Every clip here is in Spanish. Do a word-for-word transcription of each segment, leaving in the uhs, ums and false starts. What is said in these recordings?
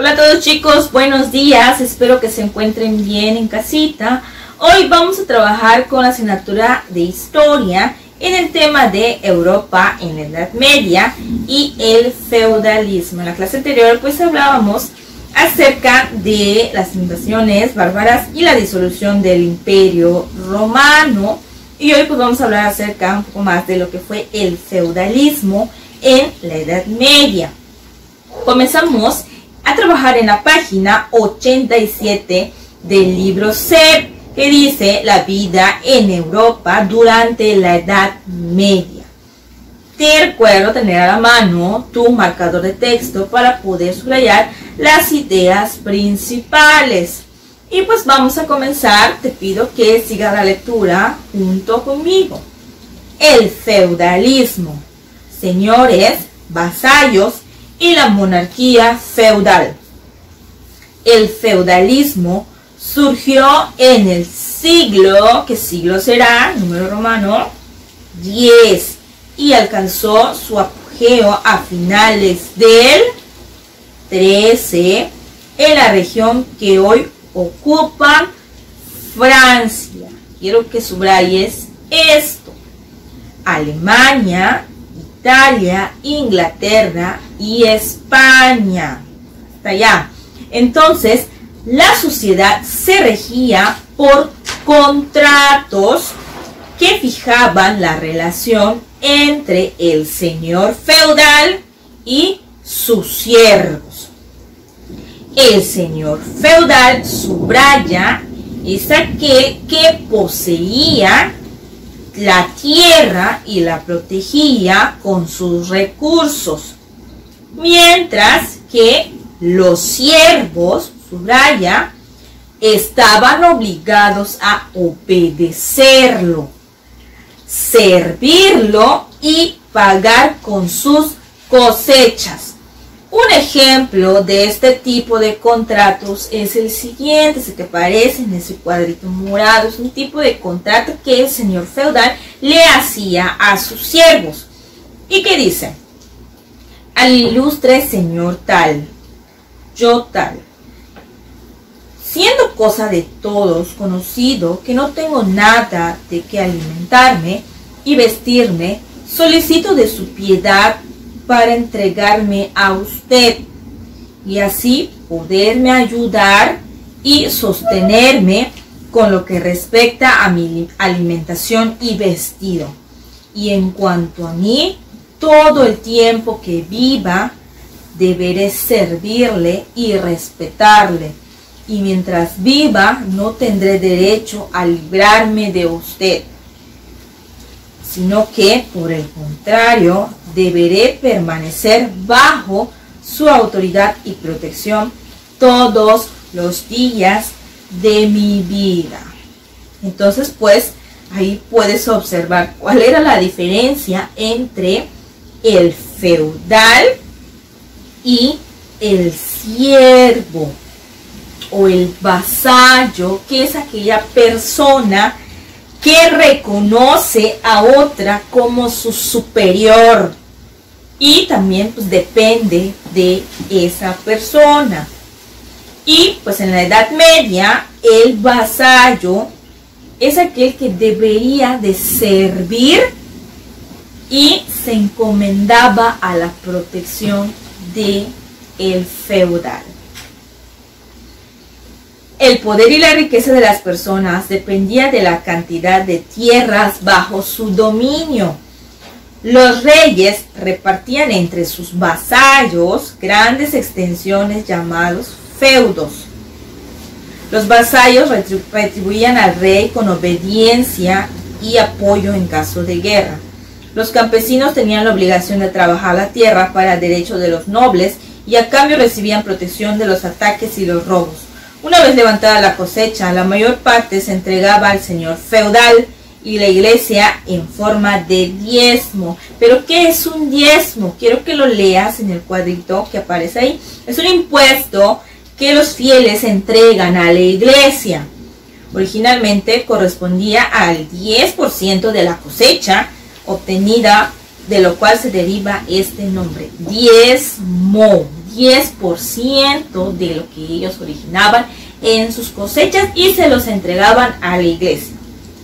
Hola a todos chicos, buenos días, espero que se encuentren bien en casita. Hoy vamos a trabajar con la asignatura de historia en el tema de Europa en la Edad Media y el feudalismo. En la clase anterior pues hablábamos acerca de las invasiones bárbaras y la disolución del Imperio Romano. Y hoy pues vamos a hablar acerca un poco más de lo que fue el feudalismo en la Edad Media. Comenzamos a trabajar en la página ochenta y siete del libro C E P, que dice la vida en Europa durante la Edad Media. Te recuerdo tener a la mano tu marcador de texto para poder subrayar las ideas principales. Y pues vamos a comenzar. Te pido que sigas la lectura junto conmigo. El feudalismo, señores, vasallos y la monarquía feudal. El feudalismo surgió en el siglo, ¿qué siglo será? Número romano diez, y alcanzó su apogeo a finales del trece en la región que hoy ocupa Francia. Quiero que subrayes esto: Alemania, Italia, Inglaterra y España. Hasta allá. Entonces, la sociedad se regía por contratos que fijaban la relación entre el señor feudal y sus siervos. El señor feudal, subraya, es aquel que poseía la tierra y la protegía con sus recursos, mientras que los siervos, subraya, estaban obligados a obedecerlo, servirlo y pagar con sus cosechas. Un ejemplo de este tipo de contratos es el siguiente, se te parece en ese cuadrito morado. Es un tipo de contrato que el señor feudal le hacía a sus siervos. ¿Y qué dice? Al ilustre señor tal, yo tal, siendo cosa de todos conocido que no tengo nada de que alimentarme y vestirme, solicito de su piedad para entregarme a usted y así poderme ayudar y sostenerme con lo que respecta a mi alimentación y vestido. Y en cuanto a mí, todo el tiempo que viva deberé servirle y respetarle, y mientras viva no tendré derecho a librarme de usted, sino que, por el contrario, deberé permanecer bajo su autoridad y protección todos los días de mi vida. Entonces, pues, ahí puedes observar cuál era la diferencia entre el feudal y el siervo o el vasallo, que es aquella persona que reconoce a otra como su superior y también pues depende de esa persona. Y pues en la Edad Media el vasallo es aquel que debería de servir y se encomendaba a la protección de el feudal. El poder y la riqueza de las personas dependía de la cantidad de tierras bajo su dominio. Los reyes repartían entre sus vasallos grandes extensiones llamados feudos. Los vasallos retribuían al rey con obediencia y apoyo en caso de guerra. Los campesinos tenían la obligación de trabajar la tierra para el derecho de los nobles y a cambio recibían protección de los ataques y los robos. Una vez levantada la cosecha, la mayor parte se entregaba al señor feudal y la iglesia en forma de diezmo. ¿Pero qué es un diezmo? Quiero que lo leas en el cuadrito que aparece ahí. Es un impuesto que los fieles entregan a la iglesia. Originalmente correspondía al diez por ciento de la cosecha obtenida, de lo cual se deriva este nombre, diezmo, diez por ciento de lo que ellos originaban en sus cosechas y se los entregaban a la iglesia.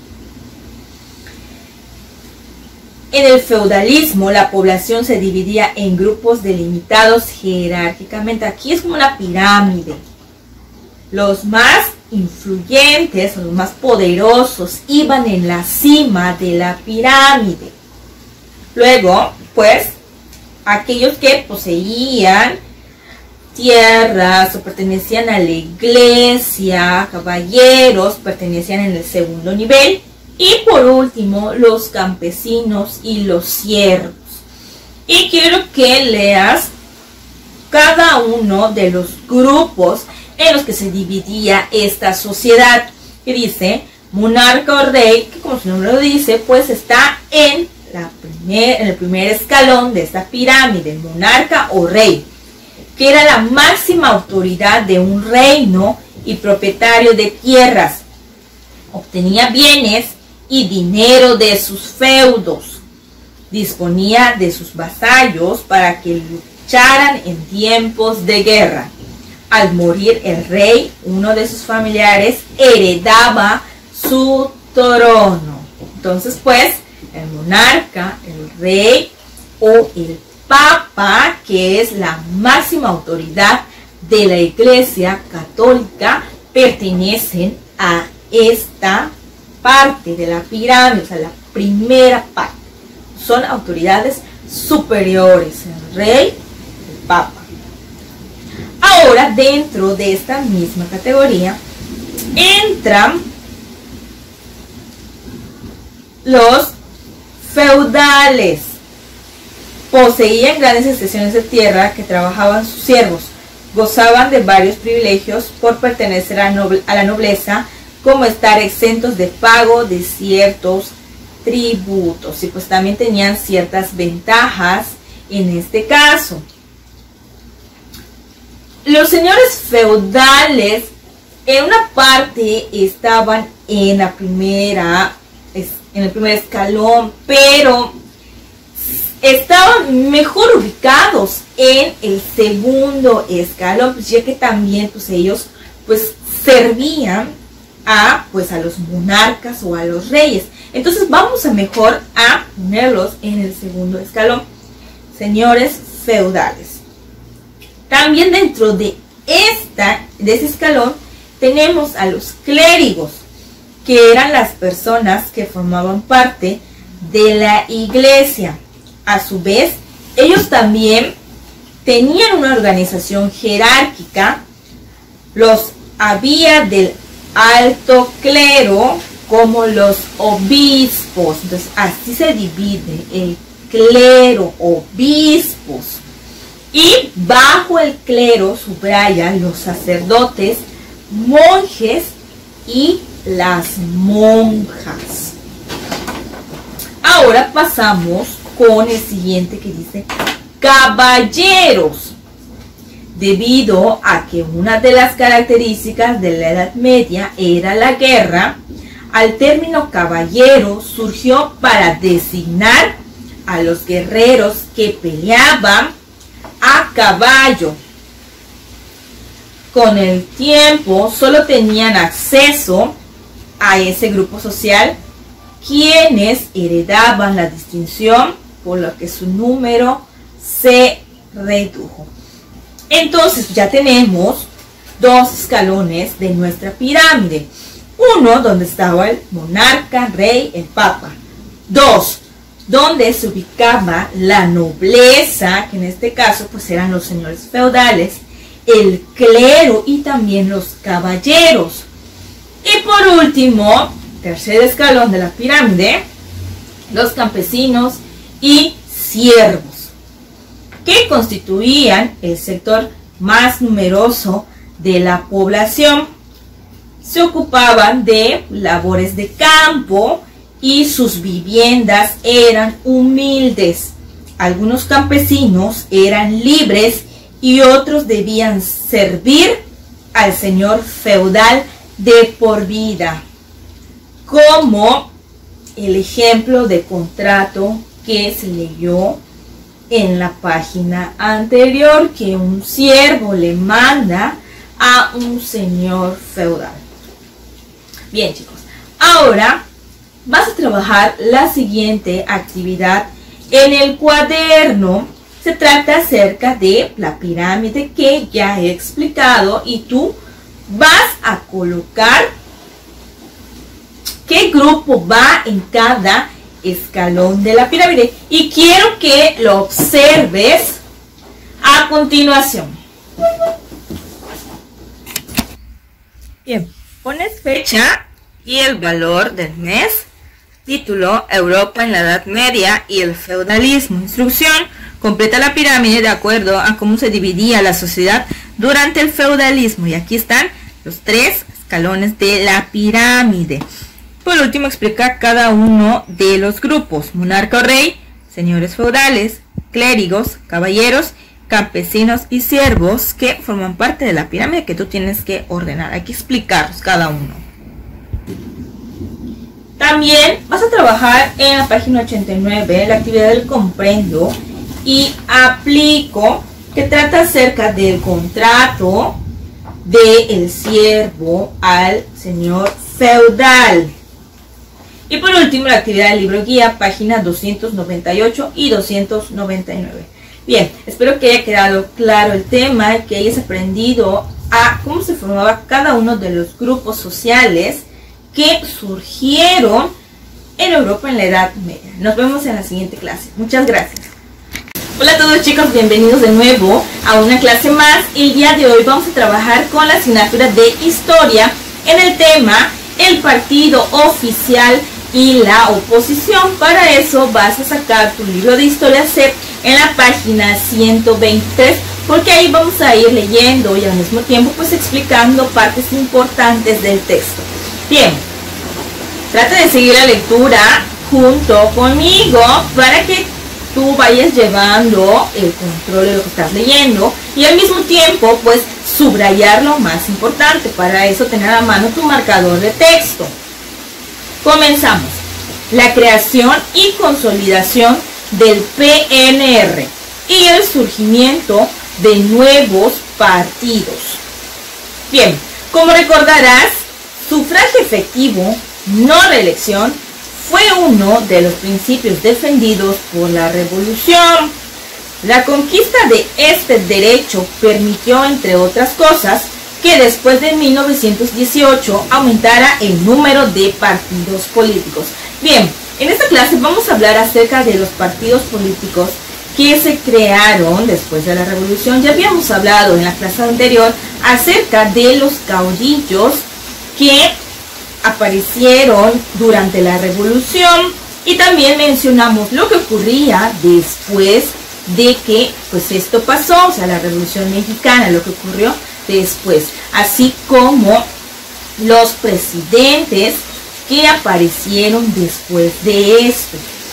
En el feudalismo, la población se dividía en grupos delimitados jerárquicamente. Aquí es como una pirámide. Los más influyentes o los más poderosos iban en la cima de la pirámide. Luego, pues, aquellos que poseían tierras o pertenecían a la iglesia, caballeros, pertenecían en el segundo nivel. Y por último, los campesinos y los siervos. Y quiero que leas cada uno de los grupos en los que se dividía esta sociedad. Que dice, monarca o rey, que como su nombre lo dice, pues está en, la primer, en el primer escalón de esta pirámide, monarca o rey, que era la máxima autoridad de un reino y propietario de tierras. Obtenía bienes y dinero de sus feudos. Disponía de sus vasallos para que lucharan en tiempos de guerra. Al morir el rey, uno de sus familiares heredaba su trono. Entonces, pues, el monarca, el rey o el papa, que es la máxima autoridad de la Iglesia Católica, pertenecen a esta parte de la pirámide, o sea, la primera parte. Son autoridades superiores, el rey, el papa. Ahora, dentro de esta misma categoría, entran los feudales. Poseían grandes extensiones de tierra que trabajaban sus siervos. Gozaban de varios privilegios por pertenecer a, noble, a la nobleza, como estar exentos de pago de ciertos tributos. Y pues también tenían ciertas ventajas en este caso. Los señores feudales en una parte estaban en la primera, en el primer escalón, pero estaban mejor ubicados en el segundo escalón, pues ya que también pues ellos pues servían a pues a los monarcas o a los reyes. Entonces vamos a mejor a ponerlos en el segundo escalón, señores feudales. También dentro de esta de ese escalón tenemos a los clérigos, que eran las personas que formaban parte de la iglesia. A su vez, ellos también tenían una organización jerárquica. Los había del alto clero como los obispos. Entonces, así se divide el clero, obispos. Y bajo el clero subrayan los sacerdotes, monjes y las monjas. Ahora pasamos con el siguiente que dice caballeros. Debido a que una de las características de la Edad Media era la guerra, al término caballero surgió para designar a los guerreros que peleaban a caballo. Con el tiempo solo tenían acceso a ese grupo social quienes heredaban la distinción, por lo que su número se redujo. Entonces ya tenemos dos escalones de nuestra pirámide. Uno donde estaba el monarca, rey, el papa. Dos, donde se ubicaba la nobleza, que en este caso pues eran los señores feudales, el clero y también los caballeros. Y por último, tercer escalón de la pirámide, los campesinos y siervos, que constituían el sector más numeroso de la población. Se ocupaban de labores de campo y sus viviendas eran humildes. Algunos campesinos eran libres y otros debían servir al señor feudal de por vida, como el ejemplo de contrato que se leyó en la página anterior, que un siervo le manda a un señor feudal. Bien, chicos, ahora vas a trabajar la siguiente actividad en el cuaderno. Se trata acerca de la pirámide que ya he explicado y tú vas a colocar qué grupo va en cada escalón de la pirámide. Y quiero que lo observes a continuación. Bien, pones fecha y el valor del mes. Título: Europa en la Edad Media y el feudalismo. Instrucción: completa la pirámide de acuerdo a cómo se dividía la sociedad durante el feudalismo. Y aquí están los tres escalones de la pirámide. Por último, explica cada uno de los grupos: monarca o rey, señores feudales, clérigos, caballeros, campesinos y siervos, que forman parte de la pirámide que tú tienes que ordenar. Hay que explicarlos cada uno. También vas a trabajar en la página ochenta y nueve la actividad del comprendo y aplico, que trata acerca del contrato del siervo al señor feudal. Y por último, la actividad del libro guía, páginas doscientos noventa y ocho y doscientos noventa y nueve. Bien, espero que haya quedado claro el tema, que hayas aprendido a cómo se formaba cada uno de los grupos sociales que surgieron en Europa en la Edad Media. Nos vemos en la siguiente clase. Muchas gracias. Hola a todos, chicos, bienvenidos de nuevo a una clase más. El día de hoy vamos a trabajar con la asignatura de Historia en el tema el partido oficial y la oposición. Para eso vas a sacar tu libro de Historia C E P en la página ciento veintitrés, porque ahí vamos a ir leyendo y al mismo tiempo pues explicando partes importantes del texto. Bien, trata de seguir la lectura junto conmigo para que tú vayas llevando el control de lo que estás leyendo y al mismo tiempo pues subrayar lo más importante. Para eso tener a mano tu marcador de texto. Comenzamos. La creación y consolidación del P N R y el surgimiento de nuevos partidos. Bien, como recordarás, sufragio efectivo, no reelección, fue uno de los principios defendidos por la Revolución. La conquista de este derecho permitió, entre otras cosas, que después de mil novecientos dieciocho aumentara el número de partidos políticos. Bien, en esta clase vamos a hablar acerca de los partidos políticos que se crearon después de la Revolución. Ya habíamos hablado en la clase anterior acerca de los caudillos que aparecieron durante la Revolución y también mencionamos lo que ocurría después de que pues esto pasó, o sea, la Revolución Mexicana, lo que ocurrió después, así como los presidentes que aparecieron después de esto.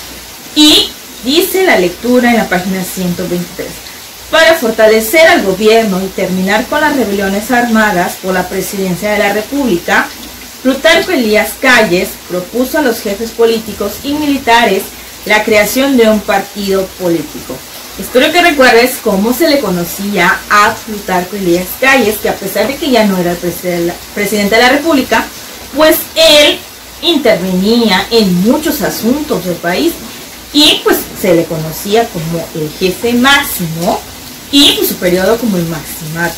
Y dice la lectura en la página ciento veintitrés: para fortalecer al gobierno y terminar con las rebeliones armadas por la presidencia de la República, Plutarco Elías Calles propuso a los jefes políticos y militares la creación de un partido político. Espero que recuerdes cómo se le conocía a Plutarco Elías Calles, que a pesar de que ya no era el presidente de la República, pues él intervenía en muchos asuntos del país y pues se le conocía como el jefe máximo y pues, su periodo como el maximato.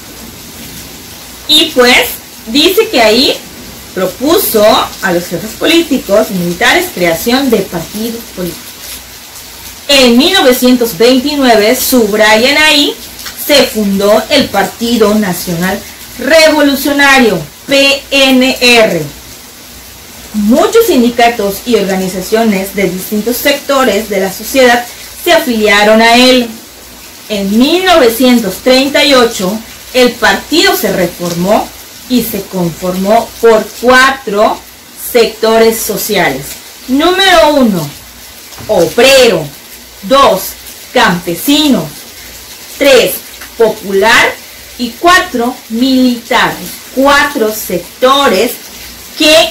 Y pues dice que ahí propuso a los jefes políticos y militares creación de partidos políticos. En mil novecientos veintinueve, subrayan ahí, se fundó el Partido Nacional Revolucionario, P N R. Muchos sindicatos y organizaciones de distintos sectores de la sociedad se afiliaron a él. En mil novecientos treinta y ocho, el partido se reformó y se conformó por cuatro sectores sociales. Número uno, obrero. Dos, campesino. Tres, popular. Y cuatro, militar. Cuatro sectores que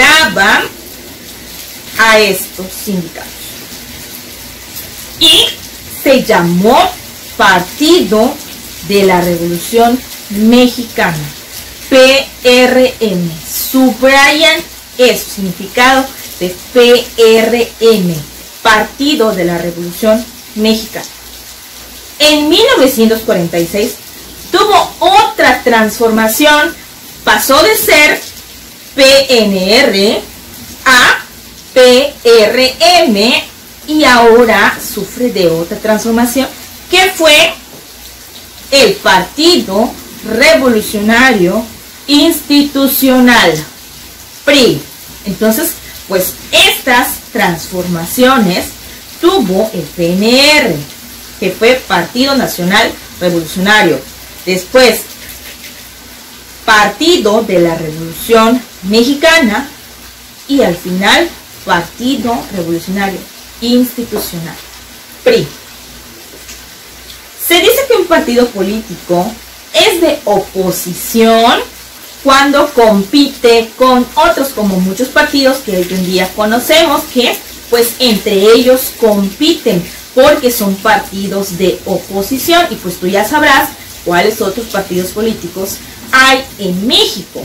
integraban a estos sindicatos. Y se llamó Partido de la Revolución Mexicana, P R M. Subrayan eso, significado de P R M, Partido de la Revolución Mexicana. En mil novecientos cuarenta y seis tuvo otra transformación, pasó de ser P N R a P R M y ahora sufre de otra transformación que fue el Partido Revolucionario Institucional, P R I. Entonces, pues estas transformaciones tuvo el P N R, que fue Partido Nacional Revolucionario, después Partido de la Revolución Mexicana y al final Partido Revolucionario Institucional, P R I. Se dice que un partido político es de oposición cuando compite con otros, como muchos partidos que hoy en día conocemos, que pues entre ellos compiten porque son partidos de oposición, y pues tú ya sabrás cuáles otros partidos políticos hay en México.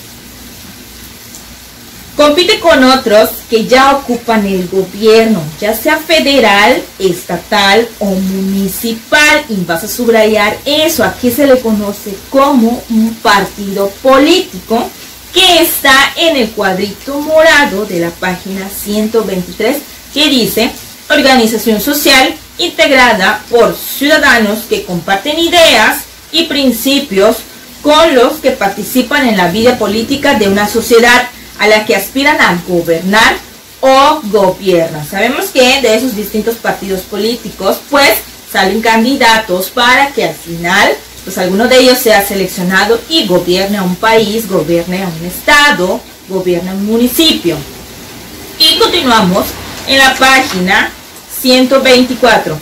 Compite con otros que ya ocupan el gobierno, ya sea federal, estatal o municipal, y vas a subrayar eso. Aquí se le conoce como un partido político, que está en el cuadrito morado de la página ciento veintitrés, que dice: organización social integrada por ciudadanos que comparten ideas y principios con los que participan en la vida política de una sociedad a la que aspiran a gobernar o gobiernan. Sabemos que de esos distintos partidos políticos pues salen candidatos para que al final pues alguno de ellos sea seleccionado y gobierne a un país, gobierne a un estado, gobierne a un municipio. Y continuamos en la página ciento veinticuatro.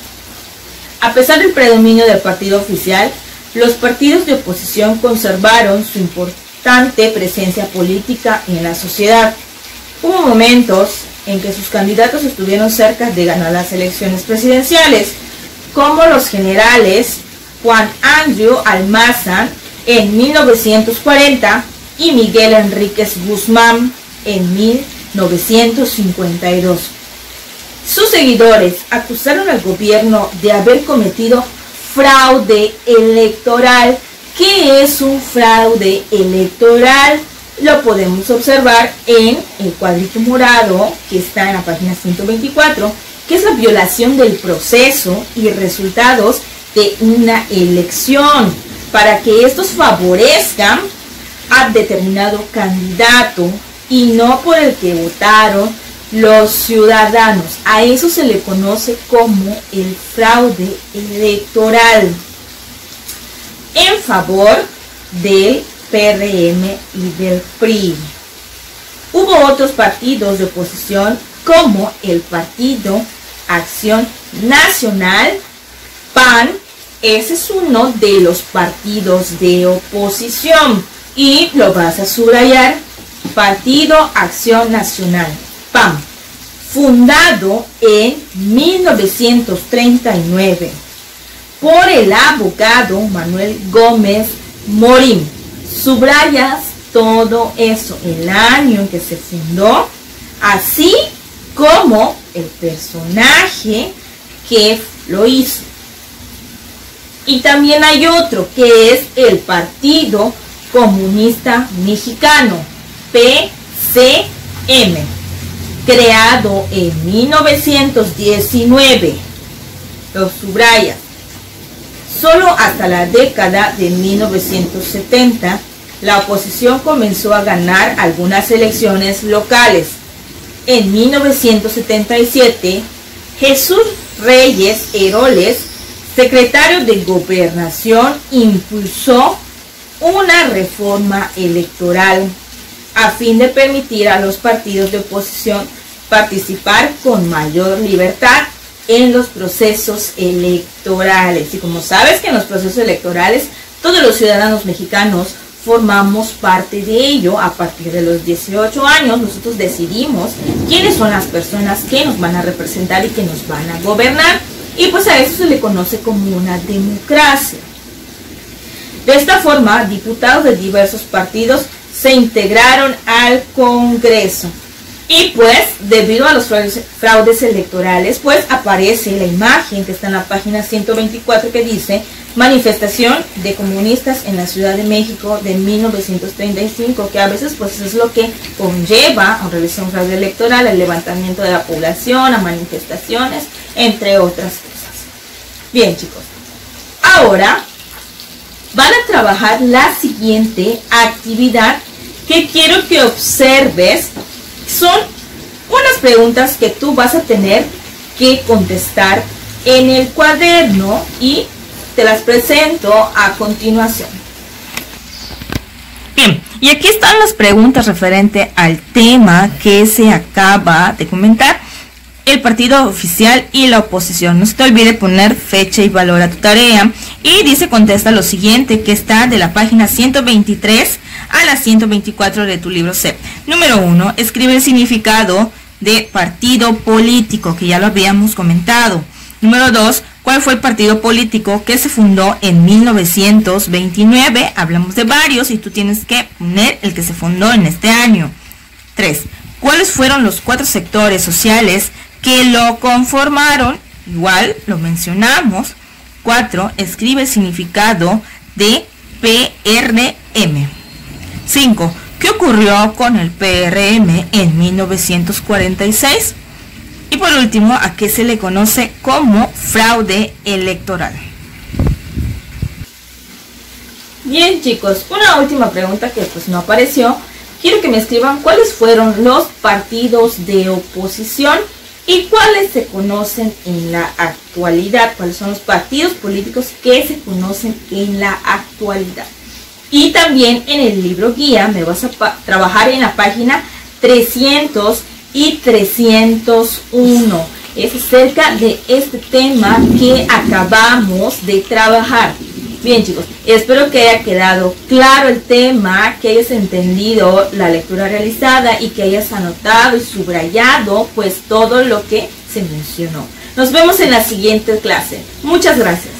A pesar del predominio del partido oficial, los partidos de oposición conservaron su importante presencia política en la sociedad. Hubo momentos en que sus candidatos estuvieron cerca de ganar las elecciones presidenciales, como los generales Juan Andrew Almazán en mil novecientos cuarenta y Miguel Enríquez Guzmán en mil novecientos cincuenta y dos. Sus seguidores acusaron al gobierno de haber cometido fraude electoral. ¿Qué es un fraude electoral? Lo podemos observar en el cuadrito morado que está en la página ciento veinticuatro, que es la violación del proceso y resultados de una elección para que estos favorezcan a determinado candidato y no por el que votaron los ciudadanos. A eso se le conoce como el fraude electoral en favor del P R M y del P R I. Hubo otros partidos de oposición como el Partido Acción Nacional, P A N. Ese es uno de los partidos de oposición y lo vas a subrayar: Partido Acción Nacional, P A N, fundado en mil novecientos treinta y nueve por el abogado Manuel Gómez Morín. Subrayas todo eso, el año en que se fundó, así como el personaje que lo hizo. Y también hay otro que es el Partido Comunista Mexicano, P C M, creado en mil novecientos diecinueve. Lo subrayas. Solo hasta la década de mil novecientos setenta, la oposición comenzó a ganar algunas elecciones locales. En mil novecientos setenta y siete, Jesús Reyes Heroles, secretario de Gobernación, impulsó una reforma electoral a fin de permitir a los partidos de oposición participar con mayor libertad en los procesos electorales. Y como sabes que en los procesos electorales todos los ciudadanos mexicanos formamos parte de ello. A partir de los dieciocho años nosotros decidimos quiénes son las personas que nos van a representar y que nos van a gobernar. y pues a eso se le conoce como una democracia. De esta forma, diputados de diversos partidos se integraron al Congreso. Y pues, debido a los fraudes, fraudes electorales, pues aparece la imagen que está en la página ciento veinticuatro que dice manifestación de comunistas en la Ciudad de México de mil novecientos treinta y cinco, que a veces pues es lo que conlleva a realizar un fraude electoral, el levantamiento de la población, a manifestaciones, entre otras cosas. Bien, chicos, ahora van a trabajar la siguiente actividad que quiero que observes. Son unas preguntas que tú vas a tener que contestar en el cuaderno y te las presento a continuación. Bien, y aquí están las preguntas referente al tema que se acaba de comentar, el partido oficial y la oposición. No se te olvide poner fecha y valor a tu tarea. Y dice contesta lo siguiente, que está de la página ciento veintitrés a la ciento veinticuatro de tu libro C. Número uno, escribe el significado de partido político, que ya lo habíamos comentado. Número dos, ¿cuál fue el partido político que se fundó en mil novecientos veintinueve? Hablamos de varios y tú tienes que poner el que se fundó en este año. tres, ¿cuáles fueron los cuatro sectores sociales que lo conformaron? Igual lo mencionamos. cuatro, escribe el significado de P R M. cinco. ¿Qué ocurrió con el P R M en mil novecientos cuarenta y seis? Y por último, ¿a qué se le conoce como fraude electoral? Bien, chicos, una última pregunta que pues no apareció. Quiero que me escriban cuáles fueron los partidos de oposición y cuáles se conocen en la actualidad. ¿Cuáles son los partidos políticos que se conocen en la actualidad? Y también en el libro guía me vas a trabajar en la página trescientos y trescientos uno. Es acerca de este tema que acabamos de trabajar. Bien, chicos, espero que haya quedado claro el tema, que hayas entendido la lectura realizada y que hayas anotado y subrayado pues todo lo que se mencionó. Nos vemos en la siguiente clase. Muchas gracias.